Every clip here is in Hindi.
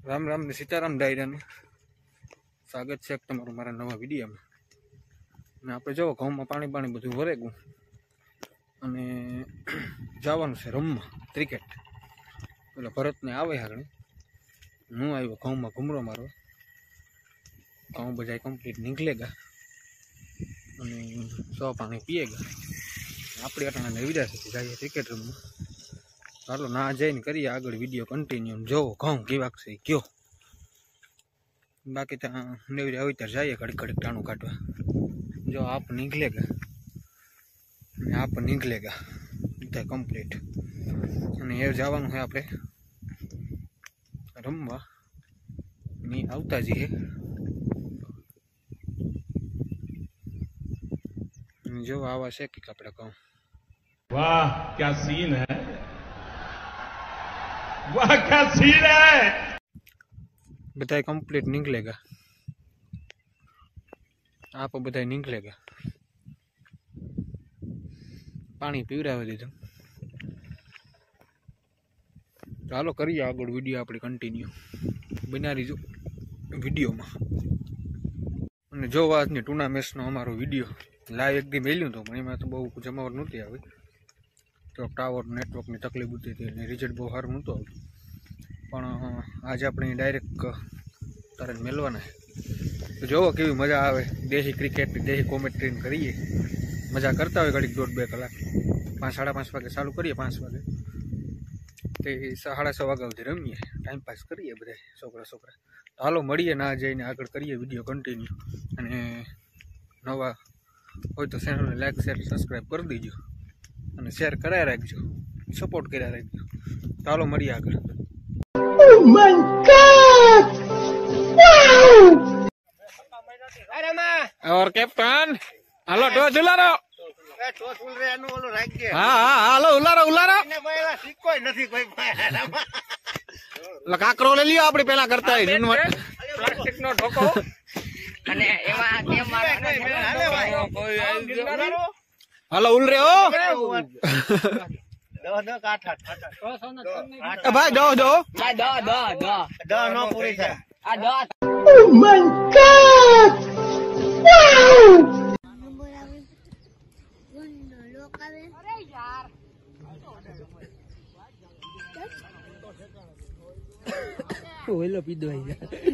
राम राम ने सीताराम डायरा ने स्वागत है तमारू मारा नवा विडियो में। आप जो घઉં में पानी पानी बधु भराई गयुं अने जवानुं छे रमवा क्रिकेट। पेला भरत ने आवे आगळ हूँ आव्यो घઉં में घूमरो मारो। घઉં बधा कम्प्लीट निकलेगा अने सौ पानी पिएगा। आपणी अटाणे ने विदा थी जाइए क्रिकेट रमवा। चालो ना जाइने करिए आगळ विडियो कंटीन्यू। जो घઉં केवाक छे क्यों बाकी तो नेवरी आई त्यारे जाइए घड़ी घड़ी टाणु काटवा। जो आप निकलेगा कम्प्लीट अने ए जवानुं है आपणे रमवा नी आवता जईए। जो आवा छे कि आपणे कहूं वाह क्या सीन है, वाह क्या सीन है। बधाई कम्प्लीट निकलेगा। आप बधाई निकलेगा। पानी पीवरावी दीधुं। चालो करिए आगळ विडियो आपणे कंटीन्यू बना रहीजो विडियो में। अने जो आजनी टूर्नामेंटनो अमारो विडियो लाइव एक दी मेल्युं तो पण एमां तो बहु जमावट नहोती आवी। तो टावर नेटवर्कनी तकलीफ होती थी अने रिजल्ट बहु सारुं नहोतुं आवतुं। पण आज अपने डायरेक्ट तारे मेलवाना है। तो जो केवी मजा आवे देशी क्रिकेट देशी कॉमेंट्री करिए। मजा करता हो घड़ी 1.5-2 कलाक 5-5:30 वागे चालू करिए 5 वागे ते 6:30 वाग्या सुधी रमीए टाइम पास करिए बधा छोकरा छोकरा। तो हालो मळीए ना जईने आगळ करिए विडियो कंटीन्यू। अने नवा होय तो चेनल ने लाइक शेर सब्सक्राइब कर दीजो अने शेर कराय राखजो सपोर्ट कर्या राखजो। तो हालो मळीए आगळ। Oh my God! Wow! और कैप्टन हेलो टॉस उलारो टॉस उल रे एनु ओलो राख दे। हां हां हेलो उलारो उलारो ने भाई सिक्कोय નથી કોઈ काकरो ले लियो आपणी पेला करता है प्लास्टिक नो ढोको અને એમાં કેમ મારવાનો હાલે ભાઈ કોઈ हेलो उल रे हो દો કાઠ भाई दो दो ભાઈ દો નો પૂરી થાય આ દો। Oh my God! Wow! ઓલો પીધો આઈ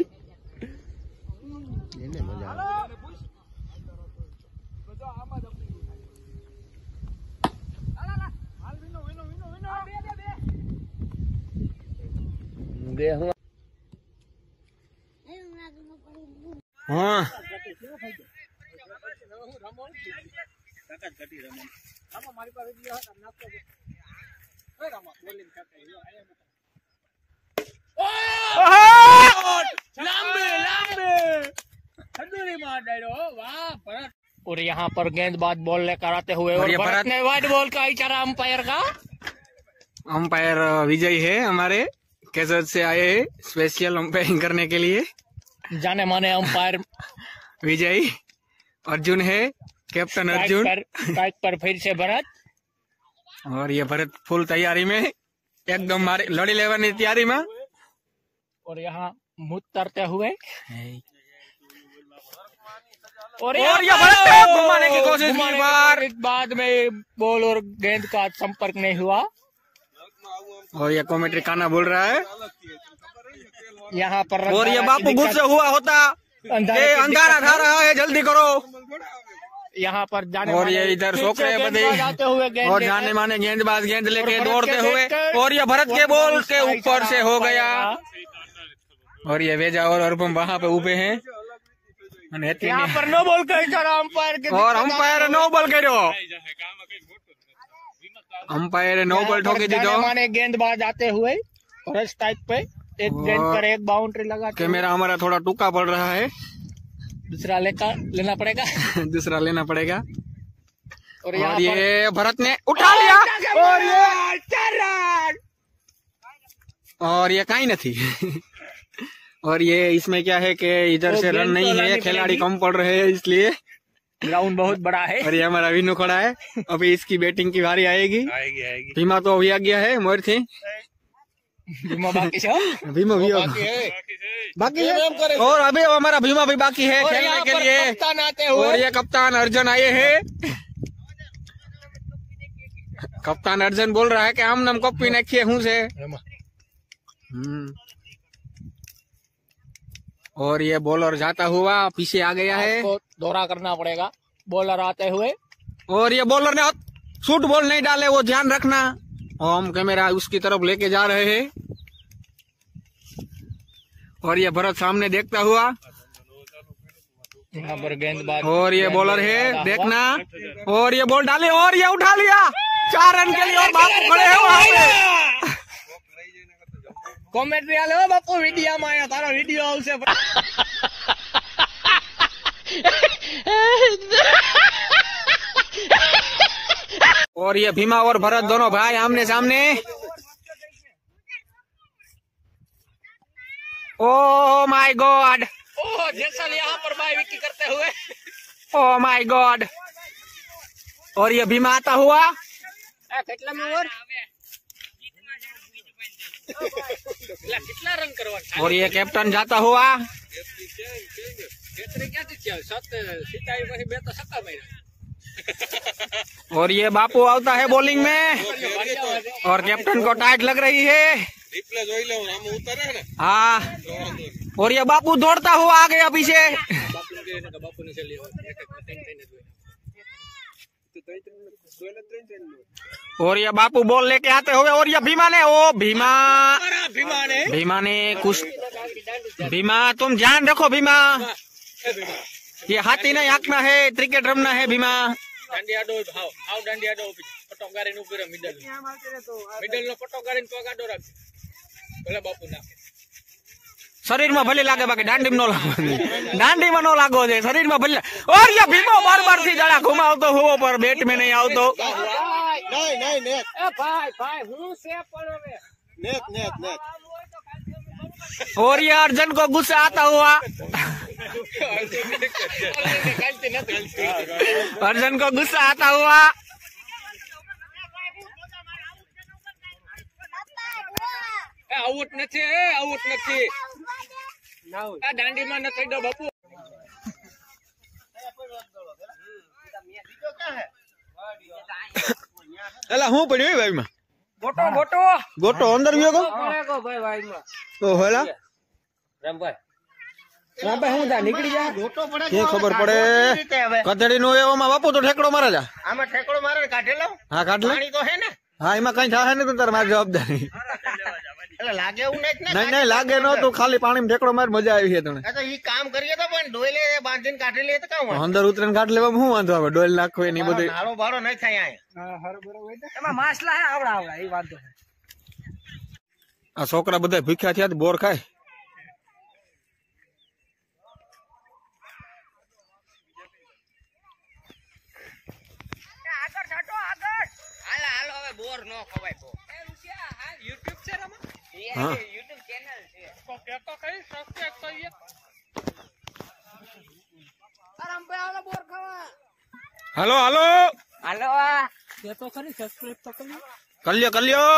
એને મજા આવે। हाँ और यहाँ पर गेंदबाज बॉल लेकर आते हुए और भरत ने वाइड बॉल का इशारा अंपायर का। अंपायर विजय है हमारे कैसर से आए हैं स्पेशल अंपायरिंग करने के लिए। जाने माने अंपायर विजय अर्जुन है कैप्टन अर्जुन। स्ट्राइक पर फिर से भरत और ये भरत फुल तैयारी में एकदम मारे लड़ी लेवानी तैयारी में। और यहाँ मुँह तरते हुए और ये भरत घुमाने की कोशिश की बार बाद में बॉल और गेंद का संपर्क नहीं हुआ। और ये कमेंट्री काना बोल रहा है यहाँ पर और ये बापू गुस्से हुआ होता ये अंधारा था रहा है जल्दी करो। यहाँ पर जाने और ये इधर सोख रहे बदे और जाने माने गेंदबाज गेंद लेके दौड़ते हुए और ये भरत के बॉल के ऊपर से हो गया। और ये वेजा और अनुपम वहाँ पे उबे हैं। यहाँ पर नो बॉल का इशारा अंपायर के और अंपायर नो बॉल करो। अंपायर नो बॉल ठोकी दी दो। माने गेंदबाज आते हुए और स्ट्राइक पे एक गेंद पर एक बाउंड्री लगा। कैमरा हमारा थोड़ा टूका पड़ रहा है। दूसरा लेना पड़ेगा दूसरा लेना पड़ेगा। और ये भरत ने उठा लिया और ये कहीं नहीं। और ये इसमें क्या है कि इधर से रन नहीं है खिलाड़ी कम पड़ रहे हैं इसलिए ग्राउंड बहुत बड़ा है। और ये हमारा विनू खड़ा है। अभी इसकी बैटिंग की बारी आएगी। भीमा तो अभी आ गया है मोर थी भीमा बाकी है भीमा बाकी है और अभी हमारा भीमा भी बाकी है खेलने के लिए। कप्तान आते हुए और ये कप्तान अर्जुन आए हैं। कप्तान अर्जुन बोल रहा है कि हम नम कॉपी नाखिए हूँ से। और ये बॉलर जाता हुआ पीछे आ गया है। आपको दौरा करना पड़ेगा बॉलर आते हुए। और ये बॉलर ने शूट बॉल नहीं डाले, वो ध्यान रखना। हम कैमरा उसकी तरफ लेके जा रहे हैं। और ये भरत सामने देखता हुआ। यहाँ पर गेंदबाज और ये बॉलर है, देखना। और ये बॉल डाले और ये उठा लिया 4 रन के लिए। और बापू खड़े हैं वहां पे। कॉमेंट्री आले हो बापू वीडियो में आया तारा वीडियो आवशे। और ये भीमा और भरत दोनों भाई आमने सामने। ओ माय गॉड, ओह जैसल यहाँ पर बाई विकी करते हुए। Oh my God. और ये भीमा आता हुआ। કેટલા में ओवर કેટલા રન કરવા। और ये कैप्टन जाता हुआ। और ये बापू आता है बॉलिंग में। और कैप्टन को टाइट लग रही है। हाँ, और ये बापू दौड़ता हुआ आ गया पीछे। और ये बापू बॉल लेके आते हुए। और ये भीमा ने कुछ। भीमा तुम ध्यान रखो भीमा, ये हाथी नहीं हाँकना है, क्रिकेट रमना है भीमा। शरीर में भले लागे बाकी दांडी में न लागो। दांडी में न लागो छे, शरीर में भले। और ये भीमो बार थी जड़ा घुमावतो हुओ पर बैट में नहीं आवतो। और ये अर्जुन को गुस्सा आता हुआ। अर्जुन को गुस्सा आता हुआ। आउट નથી આઉટ નથી આ દાંડીમાં નથી દો બાપુ। એલા હું પડ્યો ભાઈ માં ગોટો ગોટો ગોટો અંદર ગયો કો ભાઈ ભાઈ માં। ઓ હેલા રામભાઈ રામભાઈ હું જા નીકળી જા ગોટો પડે કે ખબર પડે કદડી નો એવામાં બાપુ તો ઠેકડો મારે જા। આમાં ઠેકડો મારે કાઢે લો। હા કાઢ લે। પાણી તો હે ને। હા એમાં કઈ થાય ને તો તારે મારી જવાબદારી। એટલે લાગે એવું નહીં ને। નહીં લાગે ન તો ખાલી પાણી ઠેકડો માર મજા આવી છે તને। તો ઈ કામ કરીએ તો પણ ડોયલે બાંધીને કાઢી લે તો કામ હોય। અંદર ઉતરીને કાઢ લેવામાં શું વાંધો આવે, ડોલ નાખવો એની બધું નાળો ભાડો નહીં થાય એમાં માછલા હે આવડા આવડા એ વાત છે। આ છોકરા બધા ભૂખ્યા થયા બોર ખાય। આગળ છાટો આગળ હાલો હાલો હવે બોર નો ખવાય તો એ રુસિયા હા YouTube છે રમા હા YouTube ચેનલ છે તો કેતો કઈ સબસ્ક્રાઇબ કરીએ આરામ ભાઈ હાલો બોર ખાવા હાલો હાલો હાલો કેતો કરી સબસ્ક્રાઇબ તો કરી કલ્યો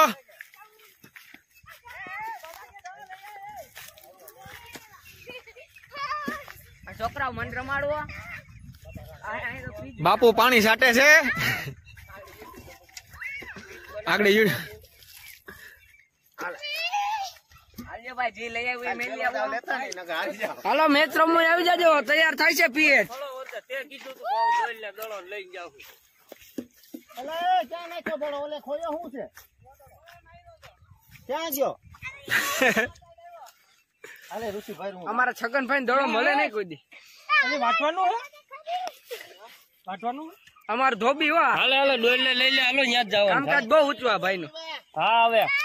છોકરાઓ મન રમાડવો। બાપુ પાણી છાટે છે આગળ। હાલો મેચ રમવા આવી જાજો, તૈયાર થાય છે પીએચ। ક્યાં નાખ્યો દડો ઓલે ખોયો શું છે ક્યાં ગયો અરે ઋષિભાઈ અમારા છગનભાઈ દડો મળે નહીં કોઈ દી। વાંચવાનું અમાર ધોબી હો હાલે હાલે ડોલ લઈ લે હાલો ત્યાં જ જવાનું કામકાજ બહુ ઊંચું આ ભાઈ નું। હા હવે